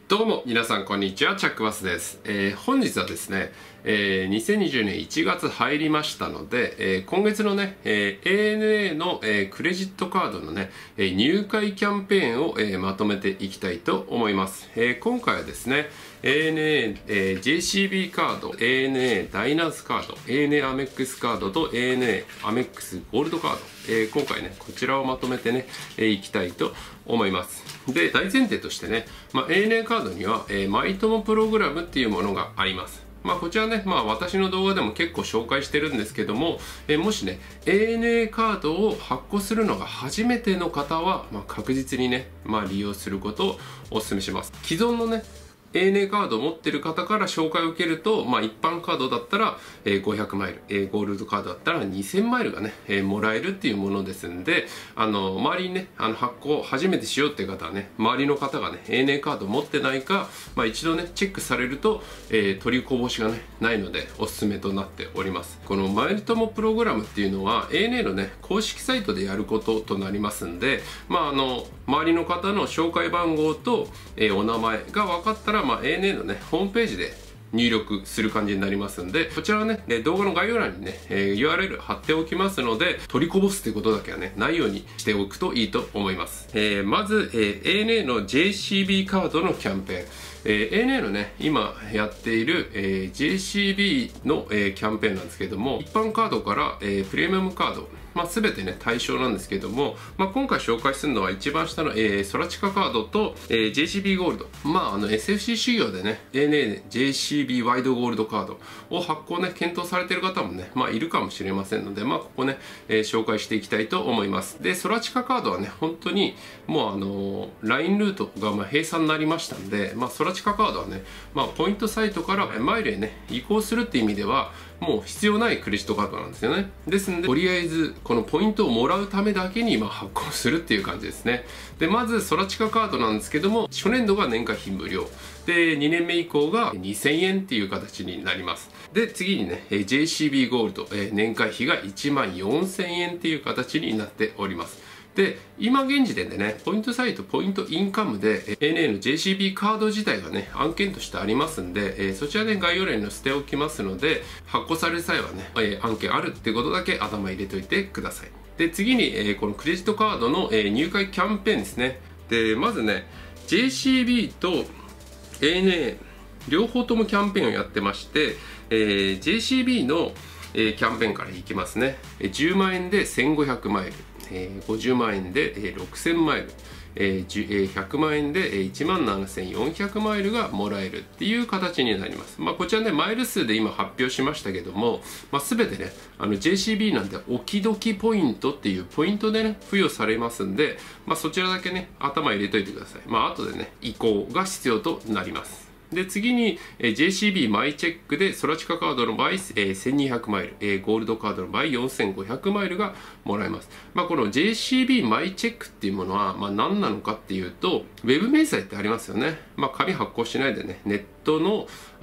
どうも皆さんこんにちは、チャックバスです。本日はですね、2020年1月入りましたので、今月のね、ANA の、クレジットカードのね、入会キャンペーンを、まとめていきたいと思います。今回はですね、ANA、JCB カード、ANA ダイナースカード、ANA アメックスカードと ANA アメックスゴールドカード、今回ねこちらをまとめてねいきたいと思います。で、大前提としてね、ANA カードには、マイトモプログラムっていうものがあります。こちらね、私の動画でも結構紹介してるんですけども、もしね ANA カードを発行するのが初めての方は、確実にね、利用することをお勧めします。既存のねANA カードを持ってる方から紹介を受けると、一般カードだったら500マイル、ゴールドカードだったら2000マイルがねもらえるっていうものですんで、周りにね発行初めてしようっていう方はね、周りの方がね ANA カードを持ってないか、一度ねチェックされると、取りこぼしがねないのでおすすめとなっております。このマイトモプログラムっていうのは ANA のね公式サイトでやることとなりますんで、周りの方の紹介番号と、お名前が分かったらANA のねホームページで入力する感じになりますんで、こちらはね動画の概要欄にね、URL 貼っておきますので、取りこぼすっていうことだけはねないようにしておくといいと思います。まず、ANA の JCB カードのキャンペーン、ANA のね今やっている、JCB の、キャンペーンなんですけども、一般カードから、プレミアムカード全てね対象なんですけども、今回紹介するのは一番下の、ソラチカカードと、JCB ゴールド、SFC 修行でね ANA JCB ワイドゴールドカードを発行ね検討されている方もねいるかもしれませんので、ここね、紹介していきたいと思います。で、ソラチカカードはね本当にもうLINE ルートが閉鎖になりましたんで、ソラチカカードはね、ポイントサイトからマイルへね移行するっていう意味ではもう必要ないクレジットカードなんですよね。ですんでとりあえずこのポイントをもらうためだけに発行するっていう感じですね。で、まずソラチカカードなんですけども、初年度が年会費無料で、2年目以降が2000円っていう形になります。で、次にね JCB ゴールド、年会費が1万4000円っていう形になっております。で、今現時点でねポイントサイトポイントインカムで ANA の JCB カード自体がね案件としてありますんで、そちらで概要欄に載せておきますので、発行される際はね、案件あるってことだけ頭入れといてください。で、次に、このクレジットカードの、入会キャンペーンですね。で、まずね JCB と ANA 両方ともキャンペーンをやってまして、JCB のキャンペーンからいきますね。10万円で1500マイル、50万円で6000マイル、100万円で1万7400マイルがもらえるっていう形になります。こちらねマイル数で今発表しましたけども、全てねJCB なんでおきどきポイントっていうポイントでね付与されますんで、そちらだけね頭入れといてください。後でね移行が必要となります。で、次に JCB マイチェックでソラチカカードの場合1200マイル、ゴールドカードの場合4500マイルがもらえます。この JCB マイチェックっていうものは何なのかっていうと、ウェブ明細ってありますよね。紙発行しないでねネットの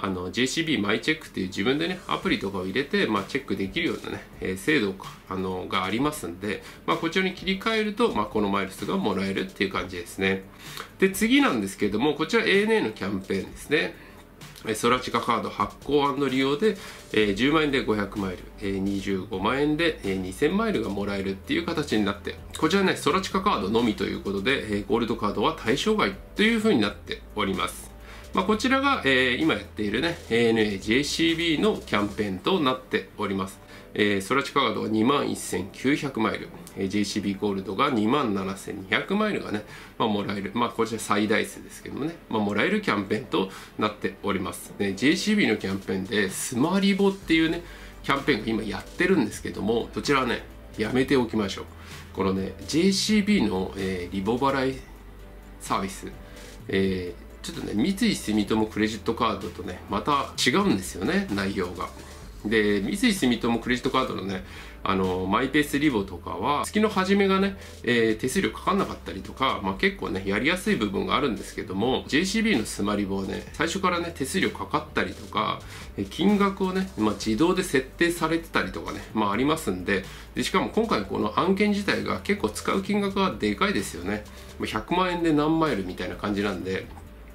JCB マイチェックっていう自分でねアプリとかを入れて、チェックできるようなね、制度がありますんで、こちらに切り替えると、このマイル数がもらえるっていう感じですね。で、次なんですけども、こちら ANA のキャンペーンですね。ソラチカカード発行&利用で10万円で500マイル、25万円で2000マイルがもらえるっていう形になって、こちらねソラチカカードのみということでゴールドカードは対象外というふうになっております。こちらが今やっているね ANA JCB のキャンペーンとなっております。ソラチカカードが2万1900マイル、JCB ゴールドが2万7200マイルがね、もらえる、こちら最大数ですけどもね、もらえるキャンペーンとなっております。JCB のキャンペーンでスマリボっていうねキャンペーンが今やってるんですけども、そちらはねやめておきましょう。このね JCB の、リボ払いサービス、ちょっとね三井住友クレジットカードとねまた違うんですよね、内容が。で、三井住友クレジットカードのねマイペースリボとかは月の初めがね、手数料かかんなかったりとか、結構ねやりやすい部分があるんですけども、 JCB のスマリボはね最初からね手数料かかったりとか、金額をね、自動で設定されてたりとかね、ありますんで、しかも今回この案件自体が結構使う金額がでかいですよね。100万円で何マイルみたいな感じなんで、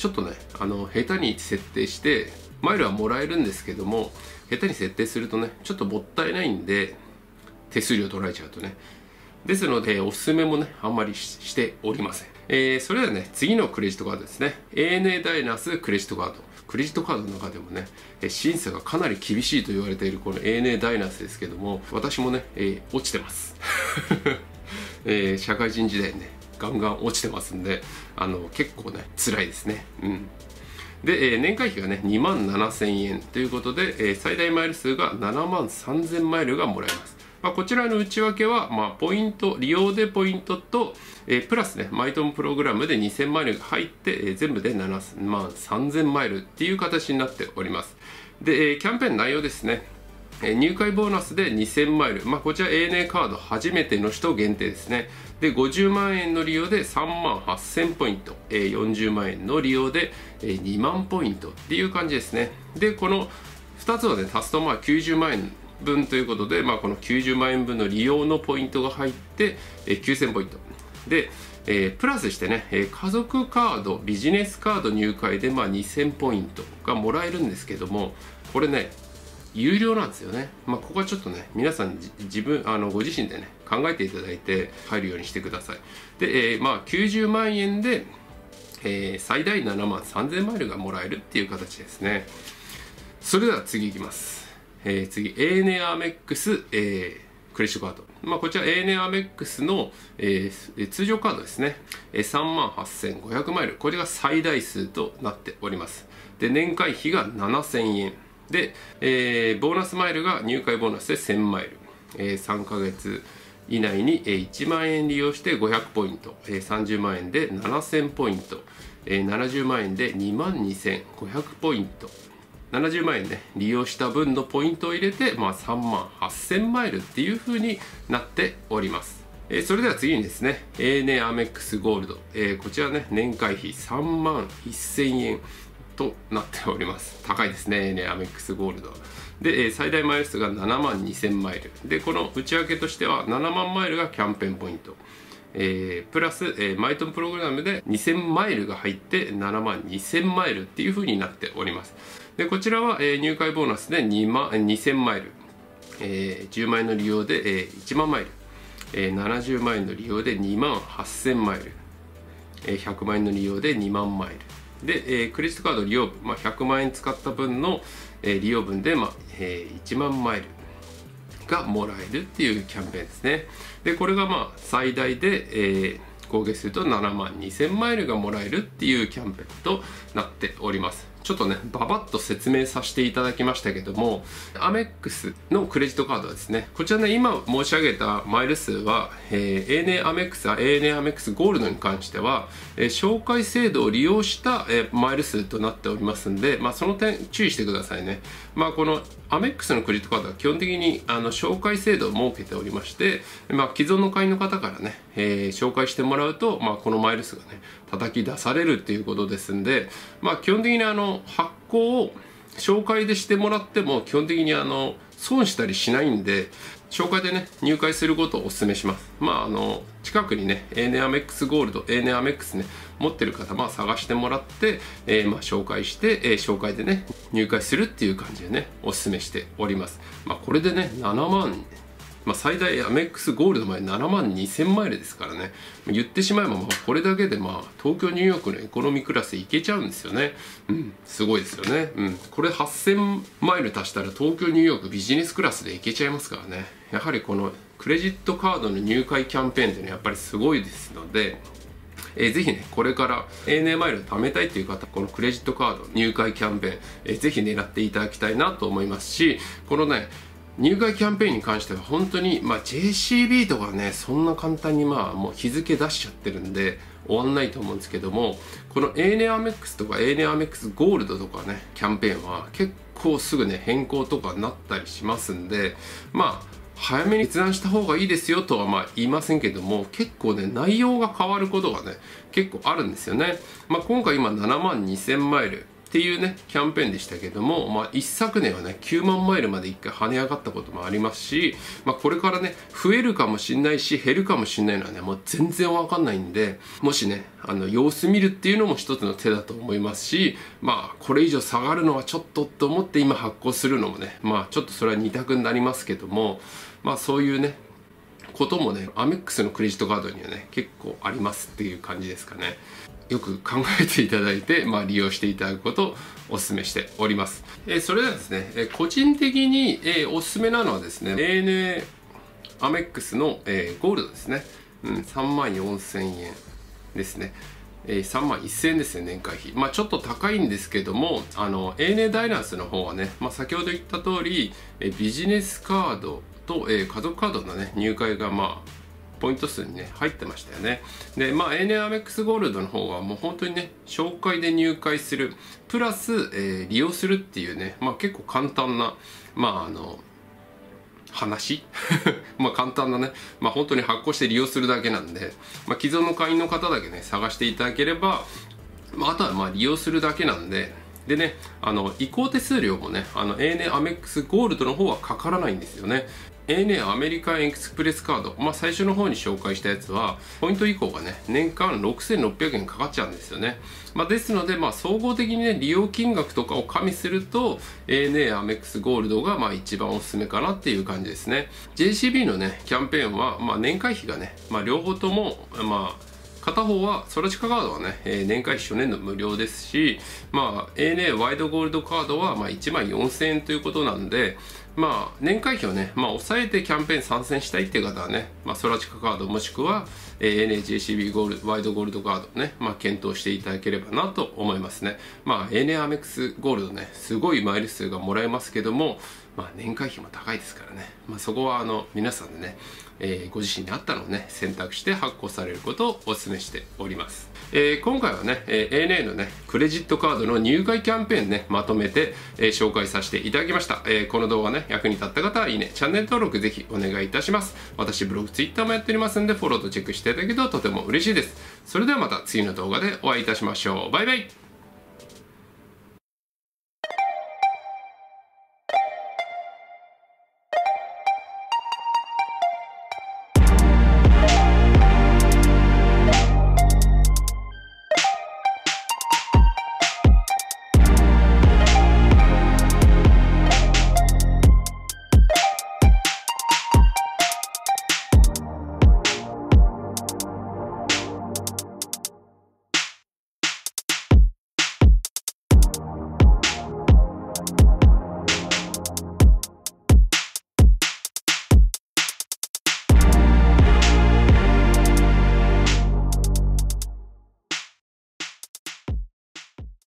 ちょっとね下手に設定してマイルはもらえるんですけども、下手に設定するとねちょっともったいないんで、手数料取られちゃうとね。ですのでおすすめもねあんまりしておりません。それではね、次のクレジットカードですね。 ANA ダイナースクレジットカード。クレジットカードの中でもね審査がかなり厳しいと言われているこの ANA ダイナースですけども、私もね、落ちてます社会人時代ねガンガン落ちてますんで、結構ね辛いですね。で、年会費がね2万7000円ということで、最大マイル数が7万3000マイルがもらえます。こちらの内訳は、ポイント、利用でポイントと、プラスね、マイトムプログラムで2000マイルが入って、全部で7万3000マイルっていう形になっております。で、キャンペーン内容ですね。入会ボーナスで2000マイル。こちら ANA カード初めての人限定ですね。で、50万円の利用で3万8000ポイント。40万円の利用で2万ポイントっていう感じですね。で、この2つをね、足すと90万円分ということで、この90万円分の利用のポイントが入って9000ポイント。で、プラスしてね、家族カード、ビジネスカード入会で2000ポイントがもらえるんですけども、これね、有料なんですよね。ここはちょっとね、皆さんご自身でね、考えていただいて入るようにしてください。で、90万円で、最大7万3000マイルがもらえるっていう形ですね。それでは次いきます。次、ANA アメックス、クレジットカード。こちら ANA アメックスの、通常カードですね。3万8500マイル。これが最大数となっております。で、年会費が7000円。で、ボーナスマイルが入会ボーナスで1000マイル。3ヶ月以内に1万円利用して500ポイント。30万円で7000ポイント。70万円で2万2500ポイント。70万円ね、利用した分のポイントを入れて、3万8000マイルっていう風になっております。それでは次にですね、ANA アメックスゴールド。こちらね、年会費3万1000円となっております。高いですね、ANA アメックスゴールド。で、最大マイル数が7万2000マイル。で、この内訳としては、7万マイルがキャンペーンポイント。プラス、マイトムプログラムで2000マイルが入って7万2000マイルっていう風になっております。で、こちらは、入会ボーナスで2000マイル、10万円の利用で、1万マイル、70万円の利用で2万8000マイル、100万円の利用で2万マイルで、クレジットカード利用分、100万円使った分の、利用分で、1万マイルがもらえるっていうキャンペーンですね。で、これが最大で、合計すると7万2000マイルがもらえるっていうキャンペーンとなっております。ちょっとね、ババッと説明させていただきましたけども、アメックスのクレジットカードはですね、こちらね、今申し上げたマイル数は、ANA アメックス、ANA アメックスゴールドに関しては、紹介制度を利用した、マイル数となっておりますんで、その点注意してくださいね。このアメックスのクレジットカードは基本的に紹介制度を設けておりまして、既存の会員の方からね、紹介してもらうと、このマイル数がね、叩き出されるっていうことですんで、基本的に発行を紹介でしてもらっても基本的に損したりしないんで、紹介でね入会することをお勧めします。近くにね ANA アメックスゴールド ANA アメックスね持ってる方探してもらって、紹介して、紹介でね入会するっていう感じでねお勧めしております。これでね7万最大アメックスゴールドまで7万2000マイルですからね、言ってしまえばこれだけで東京ニューヨークのエコノミークラスで行けちゃうんですよね。すごいですよね。これ8000マイル足したら東京ニューヨークビジネスクラスで行けちゃいますからね。やはりこのクレジットカードの入会キャンペーンっていうのはやっぱりすごいですので、ぜひねこれから ANA マイルを貯めたいという方、このクレジットカード入会キャンペーン、ぜひ狙っていただきたいなと思いますし、このね入会キャンペーンに関しては本当にJCB とかねそんな簡単にもう日付出しちゃってるんで終わんないと思うんですけども、この ANA アメックスとか ANA アメックスゴールドとかねキャンペーンは結構すぐね変更とかなったりしますんで、早めに決断した方がいいですよとは言いませんけども、結構ね内容が変わることがね結構あるんですよね。今回7万2000マイルっていうねキャンペーンでしたけども、一昨年はね9万マイルまで1回跳ね上がったこともありますし、これからね増えるかもしんないし減るかもしんないのはねもう全然わかんないんで、もしね様子見るっていうのも一つの手だと思いますし、これ以上下がるのはちょっとと思って今発行するのもねちょっとそれは二択になりますけども、そういうねこともねアメックスのクレジットカードにはね結構ありますっていう感じですかね。よく考えていただいて、利用していただくことをお勧めしております。それではですね、個人的に、おすすめなのはですね ANA アメックスの、ゴールドですね、34,000円ですね。31,000円ですね、年会費。ちょっと高いんですけども、ANA ダイナンスの方はね、先ほど言った通り、ビジネスカードと、家族カードのね、入会がポイント数にね、入ってましたよね。で、ANA アメックスゴールドの方はもう本当にね、紹介で入会する、プラス、利用するっていうね、結構簡単な、話簡単なね、本当に発行して利用するだけなんで、既存の会員の方だけね探していただければ、あとは利用するだけなんで、でね移行手数料もねANA アメックスゴールドの方はかからないんですよね。ANA アメリカンエクスプレスカード、最初の方に紹介したやつはポイント移行がね年間6,600円かかっちゃうんですよね。ですので総合的にね利用金額とかを加味すると ANA アメックスゴールドが一番おすすめかなっていう感じですね。 JCB のねキャンペーンは年会費がね両方とも片方はソラチカカードはね、年会費初年度無料ですし、ANA ワイドゴールドカードは14,000円ということなんで、年会費をね、抑えてキャンペーン参戦したいっていう方はね、ソラチカカードもしくは、ANAJCB ワイドゴールドカードね、検討していただければなと思いますね。ANA アメックスゴールドね、すごいマイル数がもらえますけども、年会費も高いですからね、そこは皆さんでね、ご自身に合ったのをね選択して発行されることをお勧めしております。今回はね、ANA のねクレジットカードの入会キャンペーンねまとめて、紹介させていただきました。この動画ね役に立った方はいいね、チャンネル登録ぜひお願いいたします。私ブログ、ツイッターもやっておりますんでフォローとチェックしていただけるととても嬉しいです。それではまた次の動画でお会いいたしましょう。バイバイ。